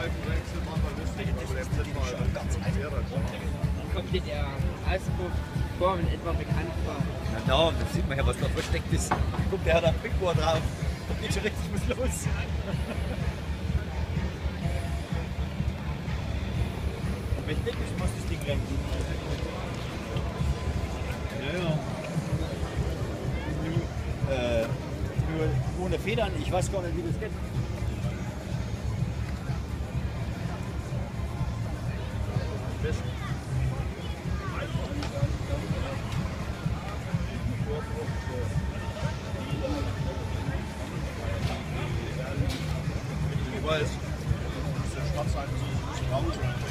Reifenwechsel machen wir lustig, aber der wird mal ganz einfach. Kommt dir der Auspuff vor, wenn etwa bekannt war? Na da, da sieht man ja, was da versteckt ist. Guck, der hat einen Bigboard drauf. Da geht schon richtig was los. Wenn ich denke, muss das Ding rennen. Ja. Nur ohne Federn, ich weiß gar nicht, wie das geht. Ich weiß, der Schwarzseite ist raus.